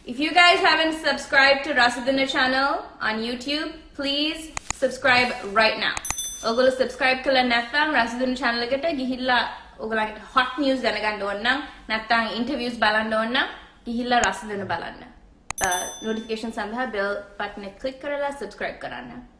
If you guys haven't subscribed to Rasaduna channel on YouTube, please subscribe right now. ඔගොල්ලෝ subscribe කළා නැත්නම් Rasaduna channel එකට ගිහිල්ලා ඔයගලන්ට hot news දැනගන්න ඕන නම් නැත්නම් interviews බලන්න ඕන නම් ගිහිල්ලා Rasaduna බලන්න. notification සඳහා bell button එක click කරලා subscribe කරන්න.